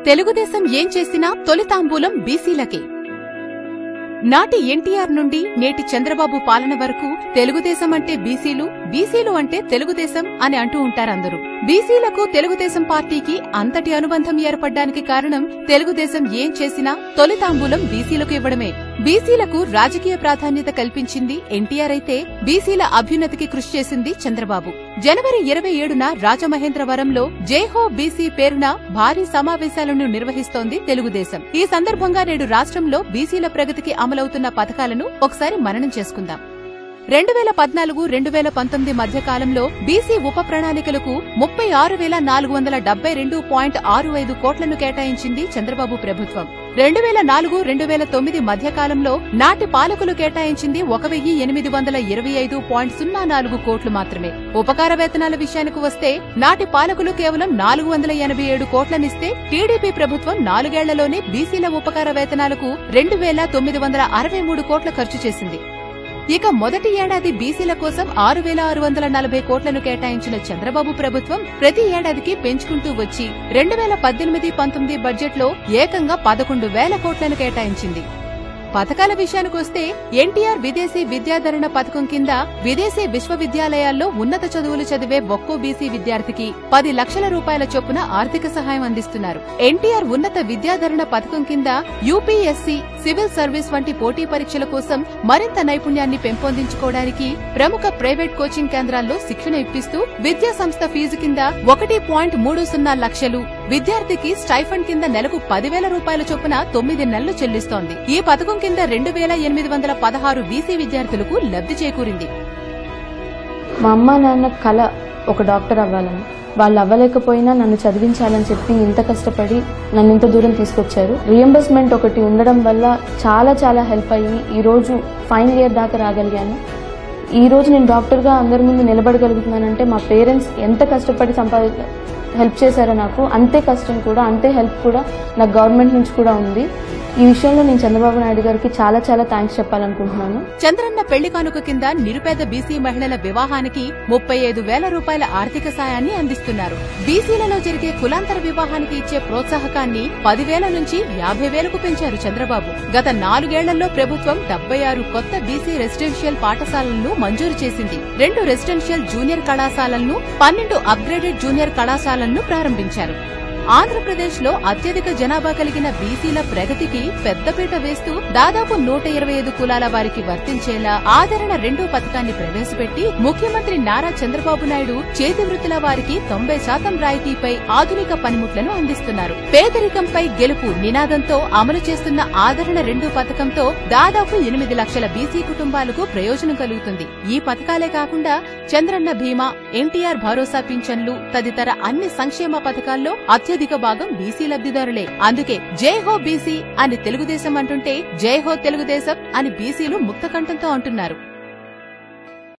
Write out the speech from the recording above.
తెలుగుదేశం ఏం చేసినా తొలి తాంబూలం బీసీలకే. నాటి ఎన్టీఆర్ నుండి నేటి చంద్రబాబు పాలన వరకు తెలుగుదేశం అంటే బీసీలు, బీసీలు అంటే తెలుగుదేశం అని అంటూ ఉంటారందరూ. బీసీలకు తెలుగుదేశం పార్టీకి అంతటి అనుబంధం ఏర్పడ్డానికి కారణం తెలుగుదేశం ఏం చేసినా తొలి తాంబూలం బీసీలకు ఇవ్వడమే. బీసీలకు రాజకీయ ప్రాధాన్యత కల్పించింది ఎన్టీఆర్ అయితే బీసీల అభ్యున్నతికి కృషి చేసింది చంద్రబాబు. జనవరి 27న రాజమహేంద్రవరంలో జైహో బీసీ పేరున భారీ సమావేశాలను నిర్వహిస్తోంది తెలుగుదేశం. ఈ సందర్భంగా నేడు రాష్ట్రంలో బీసీల ప్రగతికి అమలవుతున్న పథకాలను ఒకసారి మననం చేసుకుందాం. 2014-2019 మధ్యకాలంలో బీసీ ఉప ప్రణాళికలకు 36,472.65 కోట్లను కేటాయించింది చంద్రబాబు ప్రభుత్వం. 2004-2009 మధ్యకాలంలో నాటి పాలకులు కేటాయించింది 1,825.04 కోట్లు మాత్రమే. ఉపకార వేతనాల విషయానికి వస్తే నాటి పాలకులు కేవలం 487 కోట్లనిస్తే టీడీపీ ప్రభుత్వం 4 ఏళ్లలోనే బీసీల ఉపకార వేతనాలకు 2,963 కోట్ల ఖర్చు చేసింది. ఇక మొదటి ఏడాది బీసీల కోసం 6,640 కోట్లను కేటాయించిన చంద్రబాబు ప్రభుత్వం ప్రతి ఏడాదికి పెంచుకుంటూ వచ్చి 2018-19 బడ్జెట్లో ఏకంగా 11,000 కోట్లను కేటాయించింది. పథకాల విషయానికొస్తే ఎన్టీఆర్ విదేశీ విద్యాధరణ పథకం కింద విదేశీ విశ్వవిద్యాలయాల్లో ఉన్నత చదువులు చదివే ఒక్కో బీసీ విద్యార్థికి 10 లక్షల రూపాయల చొప్పున ఆర్థిక సహాయం అందిస్తున్నారు. ఎన్టీఆర్ ఉన్నత విద్యాధరణ పథకం కింద యూపీఎస్సీ, సివిల్ సర్వీస్ వంటి పోటీ పరీక్షల కోసం మరింత నైపుణ్యాన్ని పెంపొందించుకోవడానికి ప్రముఖ ప్రైవేట్ కోచింగ్ కేంద్రాల్లో శిక్షణ ఇప్పిస్తూ విద్యా సంస్థ ఫీజు కింద 1.30 లక్షలు, విద్యార్థికి స్టైఫండ్ కింద నెలకు 10,000 రూపాయల చొప్పున 9 నెలలు చెల్లిస్తోంది. ఈ పథకం కింద 2,816 బీసీ విద్యార్థులకు లబ్ధి చేకూరింది. మా అమ్మ నాన్న కల ఒక డాక్టర్ అవ్వాలని, వాళ్ళు అవ్వలేకపోయినా నన్ను చదివించాలని చెప్పి ఇంత కష్టపడి నన్ను ఇంత దూరం తీసుకొచ్చారు. రియంబర్స్మెంట్ ఒకటి ఉండడం వల్ల చాలా హెల్ప్ అయ్యి ఈ రోజు ఫైనల్ ఇయర్ దాకా రాగలిగాను. ఈ రోజు నేను డాక్టర్గా అందరి ముందు నిలబడగలుగుతున్నానంటే మా పేరెంట్స్ ఎంత కష్టపడి హెల్ప్ చేశారో నాకు అంతే కష్టం కూడా, అంతే హెల్ప్ కూడా నాకు గవర్నమెంట్ నుంచి కూడా ఉంది. ఈ విషయంలో నేను చంద్రబాబు నాయుడు గారికి చాలా థ్యాంక్స్ చెప్పాలనుకుంటున్నాను. చంద్రన్న పెళ్లి కానుక కింద నిరుపేద బీసీ మహిళల వివాహానికి 35,000 రూపాయల ఆర్థిక సాయాన్ని అందిస్తున్నారు. బీసీలలో జరిగే కులాంతర వివాహానికి ఇచ్చే ప్రోత్సాహకాన్ని 10,000 నుంచి 50,000కు పెంచారు చంద్రబాబు. గత 4 ఏళ్లలో ప్రభుత్వం 76 కొత్త బీసీ రెసిడెన్షియల్ పాఠశాలలను మంజూరు చేసింది. 2 రెసిడెన్షియల్ జూనియర్ కళాశాలలను, 12 అప్గ్రేడెడ్ జూనియర్ కళాశాలలను ప్రారంభించారు. ఆంధ్రప్రదేశ్లో అత్యధిక జనాభా కలిగిన బీసీల ప్రగతికి పెద్దపీట వేస్తూ దాదాపు 125 కులాల వారికి వర్తించేలా ఆదరణ 2 పథకాన్ని ప్రవేశపెట్టి ముఖ్యమంత్రి నారా చంద్రబాబు నాయుడు చేతి వృత్తుల వారికి 90% రాయితీపై ఆధునిక పనిముట్లను అందిస్తున్నారు. పేదరికంపై గెలుపు నినాదంతో అమలు చేస్తున్న ఆదరణ 2 పథకంతో దాదాపు 8 లక్షల బీసీ కుటుంబాలకు ప్రయోజనం కలుగుతుంది. ఈ పథకాలే కాకుండా చంద్రన్న బీమా, ఎన్టీఆర్ భరోసా పింఛన్లు తదితర అన్ని సంక్షేమ పథకాల్లో అత్యధిక భాగం బీసీ లబ్ధిదారులే. అందుకే జై హో బీసీ అని తెలుగుదేశం అంటుంటే జై హో తెలుగుదేశం అని బీసీలు ముక్తకంఠంతో అంటున్నారు.